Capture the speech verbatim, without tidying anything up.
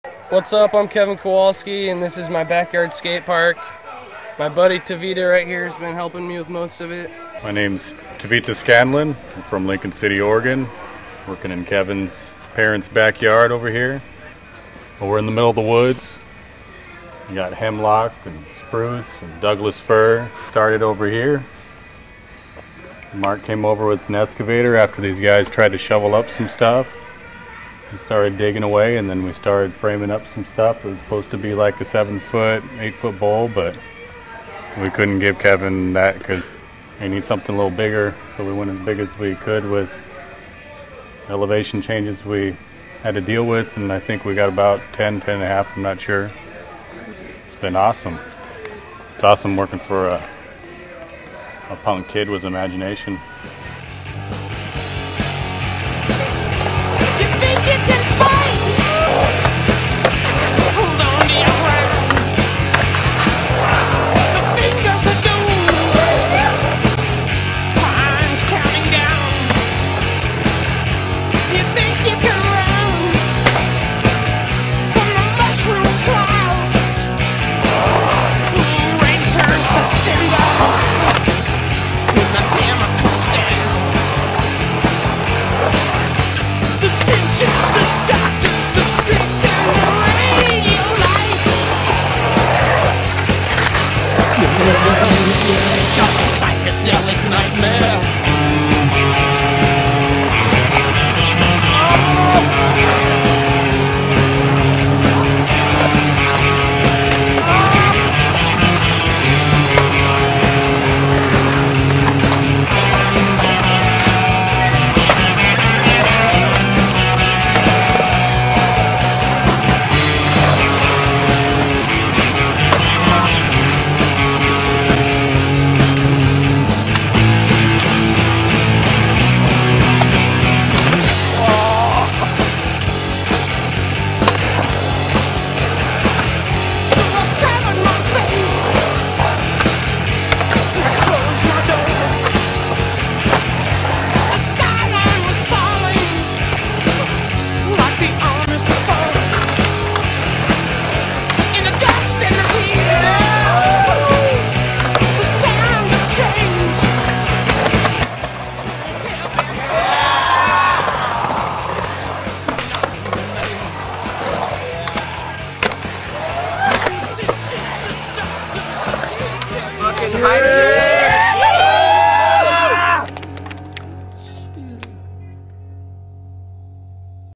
What's up? I'm Kevin Kowalski, and this is my backyard skate park. My buddy Tavita right here has been helping me with most of it. My name's Tavita Scanlon. I'm from Lincoln City, Oregon. Working in Kevin's parents' backyard over here. Well, we're in the middle of the woods. You got hemlock and spruce and Douglas fir. Started over here. Mark came over with an excavator after these guys tried to shovel up some stuff. We started digging away, and then we started framing up some stuff. It was supposed to be like a seven foot, eight foot bowl, but we couldn't give Kevin that because he needs something a little bigger. So we went as big as we could with elevation changes we had to deal with, and I think we got about ten, ten and a half, I'm not sure. It's been awesome. It's awesome working for a, a punk kid with imagination.